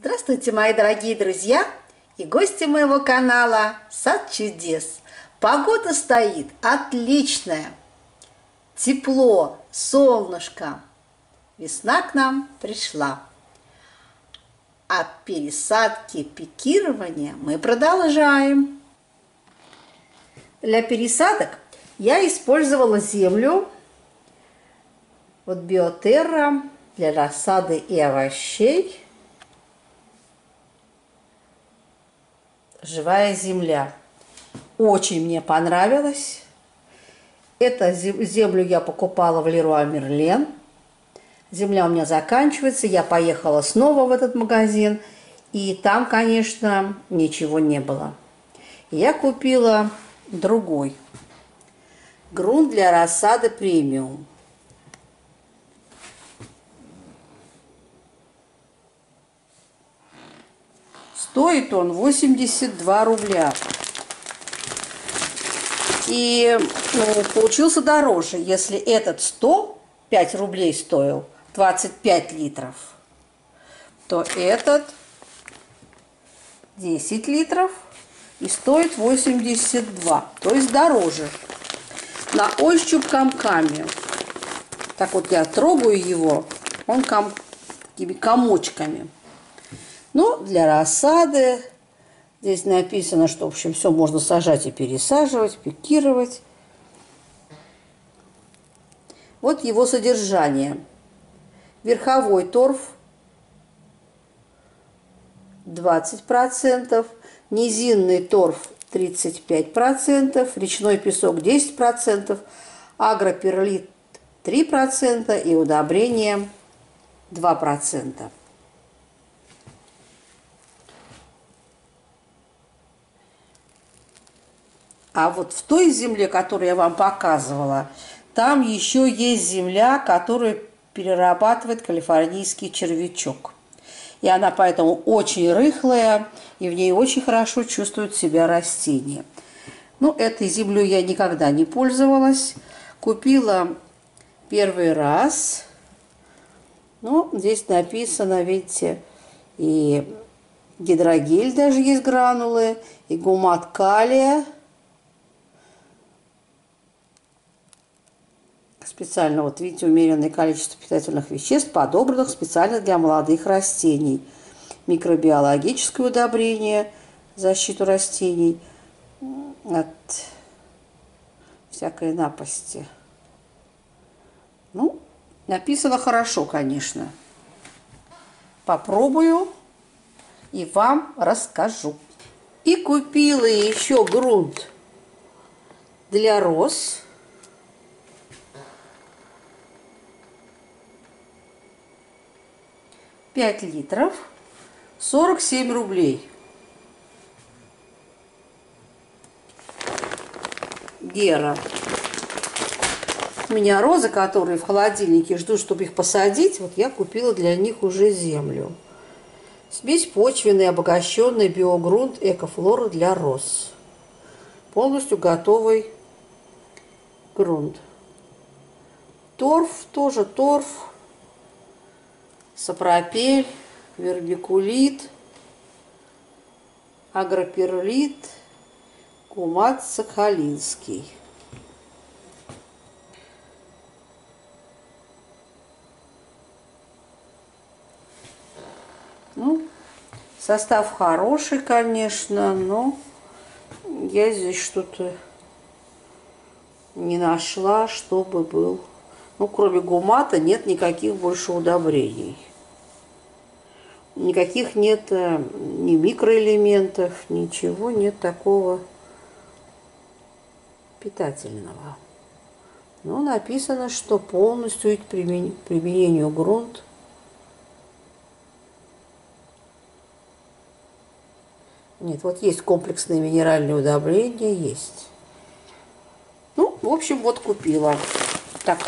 Здравствуйте, мои дорогие друзья и гости моего канала «Сад чудес». Погода стоит отличная, тепло, солнышко. Весна к нам пришла. А пересадки, пикирования мы продолжаем. Для пересадок я использовала землю от Биотерра для рассады и овощей. Живая земля. Очень мне понравилось. Эту землю я покупала в Леруа Мерлен. Земля у меня заканчивается. Я поехала снова в этот магазин. И там, конечно, ничего не было. Я купила другой. Грунт для рассады премиум. Стоит он 82 рубля. И получился дороже. Если этот 105 рублей стоил, 25 литров, то этот 10 литров и стоит 82. То есть дороже. На ощупь комками. Так вот я трогаю его, он такими комочками. Ну, для рассады здесь написано, что, в общем, все можно сажать и пересаживать, пикировать. Вот его содержание. Верховой торф 20%, низинный торф 35%, речной песок 10%, агроперлит 3% и удобрение 2%. А вот в той земле, которую я вам показывала, там еще есть земля, которую перерабатывает калифорнийский червячок. И она поэтому очень рыхлая, и в ней очень хорошо чувствуют себя растения. Ну, этой землей я никогда не пользовалась. Купила первый раз. Ну, здесь написано, видите, и гидрогель даже есть гранулы, и гумат калия. Специально, вот видите, умеренное количество питательных веществ, подобранных специально для молодых растений. Микробиологическое удобрение, защиту растений от всякой напасти. Ну, написано хорошо, конечно. Попробую и вам расскажу. И купила еще грунт для роз. 5 литров, 47 рублей. Гера. У меня розы, которые в холодильнике ждут, чтобы их посадить. Вот я купила для них уже землю. Смесь почвенный, обогащенный биогрунт Экофлора для роз. Полностью готовый грунт. Торф, тоже торф. Сапропель, вермикулит, агроперлит, гумат сахалинский. Ну, состав хороший, конечно, но я здесь что-то не нашла, чтобы был. Ну, кроме гумата нет никаких больше удобрений. Никаких нет ни микроэлементов, ничего нет такого питательного. Но написано, что полностью к применению грунт. Нет, вот есть комплексные минеральные удобрения, есть. Ну, в общем, вот купила. Так,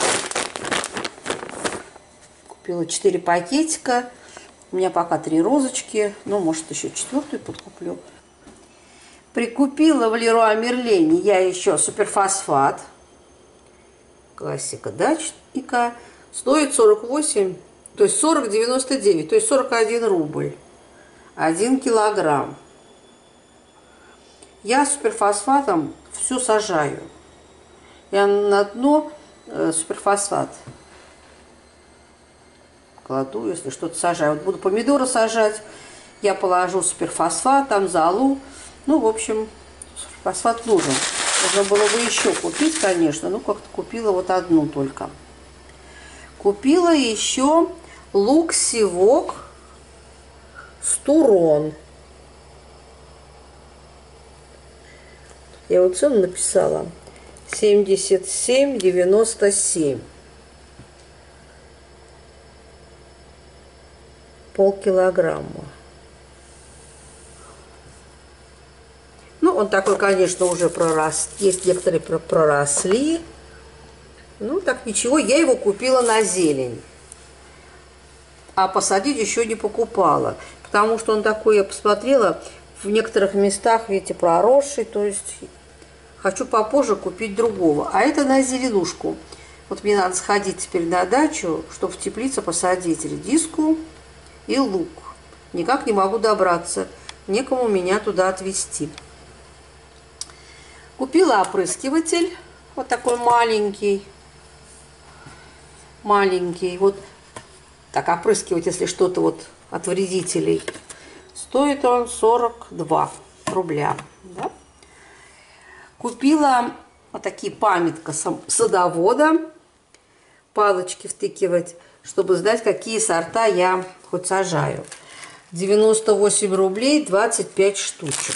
купила 4 пакетика. У меня пока 3 розочки. Ну, может, еще 4-ю подкуплю. Прикупила в Леруа Мерлене я еще суперфосфат. Классика дачника. Стоит 48, то есть 40,99, то есть 41 рубль. 1 килограмм. Я суперфосфатом все сажаю. Я на дно суперфосфат кладу, если что-то сажаю. Вот буду помидоры сажать, я положу суперфосфат, там золу. Ну, в общем, суперфосфат нужен. Нужно было бы еще купить, конечно, но как-то купила вот одну только. Купила еще лук-севок Стурон. Я вот цену написала. 77,97. Полкилограмма. Ну, он такой, конечно, уже пророс. Есть некоторые проросли. Ну, так ничего. Я его купила на зелень. А посадить еще не покупала. Потому что он такой, я посмотрела, в некоторых местах, видите, проросший. То есть хочу попозже купить другого. А это на зеленушку. Вот мне надо сходить теперь на дачу, чтобы в теплице посадить редиску и лук. Никак не могу добраться. Некому меня туда отвезти. Купила опрыскиватель. Вот такой маленький. Маленький. Вот так опрыскивать, если что-то вот от вредителей. Стоит он 42 рубля. Да? Купила вот такие памятка садовода. Палочки втыкивать, чтобы знать, какие сорта я хоть сажаю. 98 рублей 25 штучек.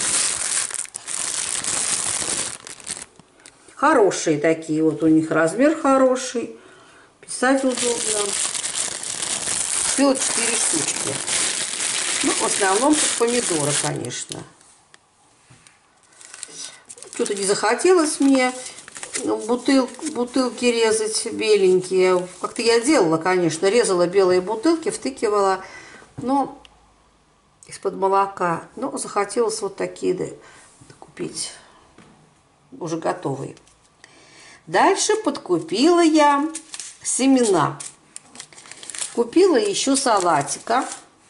Хорошие такие, вот у них размер хороший. Писать удобно. Купила 4 штучки. Ну, в основном тут помидоры, конечно. Что-то не захотелось мне бутылки резать беленькие. Как-то я делала, конечно. Резала белые бутылки, втыкивала. Но из-под молока. Но захотелось вот такие, да, купить. Уже готовые. Дальше подкупила я семена. Купила еще салатика.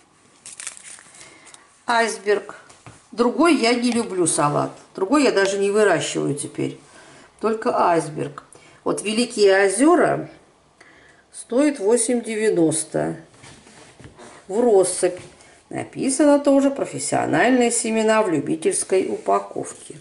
Айсберг. Другой я не люблю салат. Другой я даже не выращиваю теперь. Только айсберг. Вот Великие озера стоит 8,90. В россыпь. Написано тоже профессиональные семена в любительской упаковке.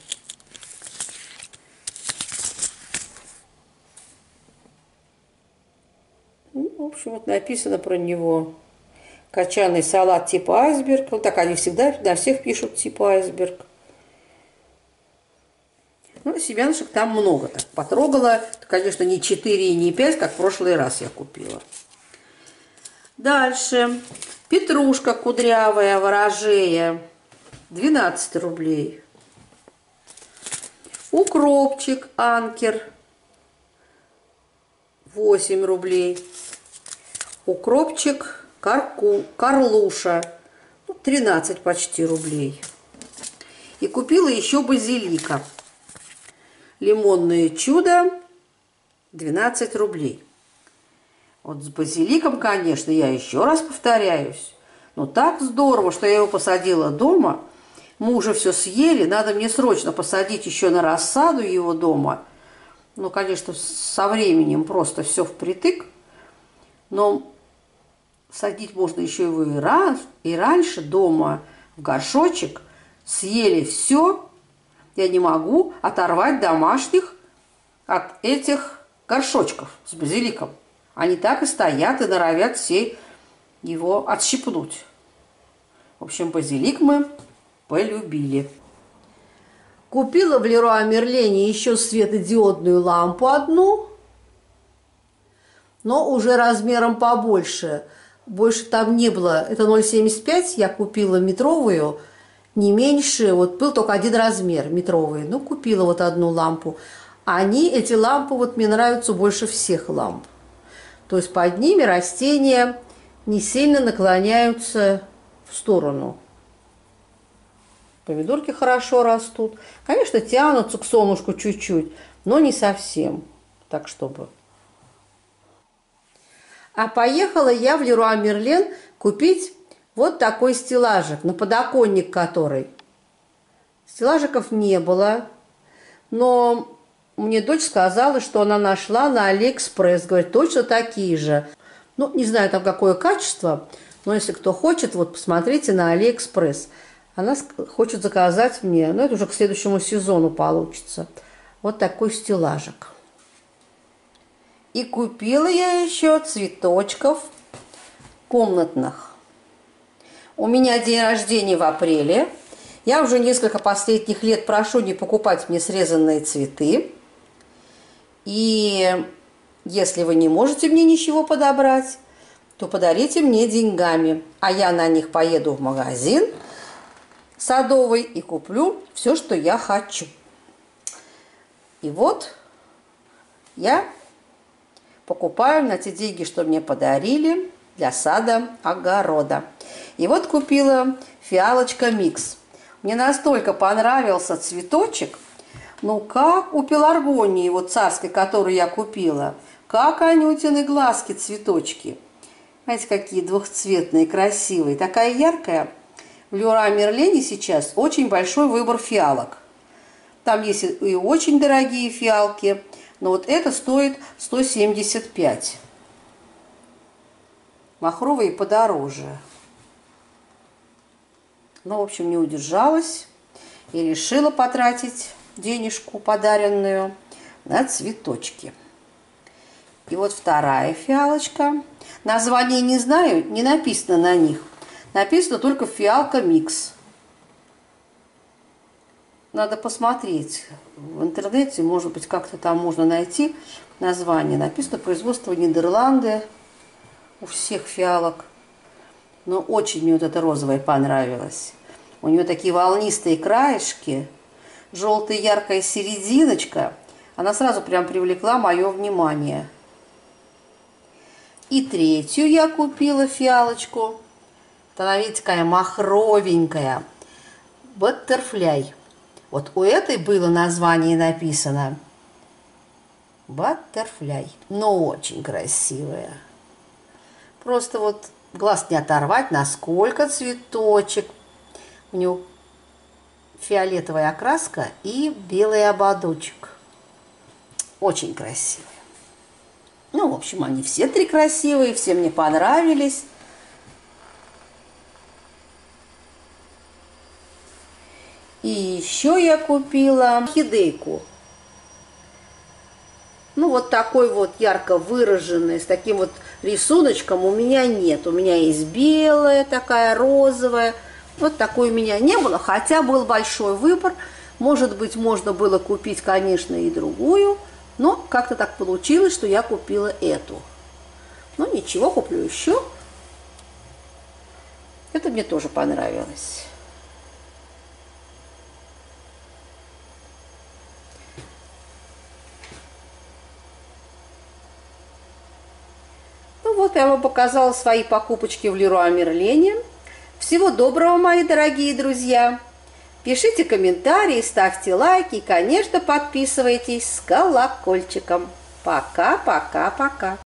Ну, в общем, вот написано про него. Кочанный салат типа айсберг. Вот так они всегда на всех пишут типа айсберг. Ну, семянышек там много. Так потрогала. Конечно, не 4 и не 5, как в прошлый раз я купила. Дальше. Петрушка кудрявая, ворожея. 12 рублей. Укропчик анкер. 8 рублей. Укропчик карлуша. 13 почти рублей. И купила еще базилика. Лимонное чудо 12 рублей. Вот с базиликом, конечно, я еще раз повторяюсь. Но так здорово, что я его посадила дома. Мы уже все съели. Надо мне срочно посадить еще на рассаду его дома. Ну, конечно, со временем просто все впритык. Но садить можно еще его и раньше дома в горшочек. Съели все. Я не могу оторвать домашних от этих горшочков с базиликом. Они так и стоят и норовят все его отщипнуть. В общем, базилик мы полюбили. Купила в Леруа Мерлене еще светодиодную лампу одну, но уже размером побольше. Больше там не было. Это 0,75, я купила метровую. Не меньше, вот был только один размер метровый. Ну, купила вот одну лампу. Эти лампы, вот мне нравятся больше всех ламп. То есть под ними растения не сильно наклоняются в сторону. Помидорки хорошо растут. Конечно, тянутся к солнышку чуть-чуть, но не совсем. Так, чтобы. А поехала я в Леруа Мерлен купить Вот такой стеллажик, на подоконник который. Стеллажиков не было, но мне дочь сказала, что она нашла на Алиэкспресс. Говорит, точно такие же. Ну, не знаю, там какое качество, но если кто хочет, вот посмотрите на Алиэкспресс. Она хочет заказать мне, но это уже к следующему сезону получится. Вот такой стеллажик. И купила я еще цветочков комнатных. У меня день рождения в апреле. Я уже несколько последних лет прошу не покупать мне срезанные цветы. И если вы не можете мне ничего подобрать, то подарите мне деньгами. А я на них поеду в магазин садовый и куплю все, что я хочу. И вот я покупаю на те деньги, что мне подарили для сада, огорода. И вот купила фиалочка микс. Мне настолько понравился цветочек, ну как у пеларгонии вот царской, которую я купила, как Анютины глазки цветочки. Знаете, какие двухцветные, красивые. Такая яркая. В Леруа Мерлене сейчас очень большой выбор фиалок. Там есть и очень дорогие фиалки, но вот это стоит 175. Махровые подороже. Ну, в общем, не удержалась и решила потратить денежку, подаренную, на цветочки. И вот вторая фиалочка. Название не знаю, не написано на них. Написано только фиалка микс. Надо посмотреть в интернете, может быть, как-то там можно найти название. Написано производство Нидерланды у всех фиалок. Но очень мне вот эта розовая понравилась. У нее такие волнистые краешки, желтая яркая серединочка. Она сразу прям привлекла мое внимание. И третью я купила фиалочку. Она, видите, такая махровенькая. Баттерфляй. Вот у этой было название написано. Баттерфляй. Но очень красивая. Просто вот глаз не оторвать, насколько цветочек. У него фиолетовая окраска и белый ободочек. Очень красивые. Ну, в общем, они все три красивые, все мне понравились. И еще я купила орхидейку. Ну, вот такой вот ярко выраженный, с таким вот рисуночком у меня нет. У меня есть белая такая, розовая. Вот такой у меня не было, хотя был большой выбор. Может быть, можно было купить, конечно, и другую. Но как-то так получилось, что я купила эту. Ну, ничего, куплю еще. Это мне тоже понравилось. Ну вот, я вам показала свои покупочки в Леруа Мерлене. Всего доброго, мои дорогие друзья! Пишите комментарии, ставьте лайки и, конечно, подписывайтесь с колокольчиком. Пока-пока-пока!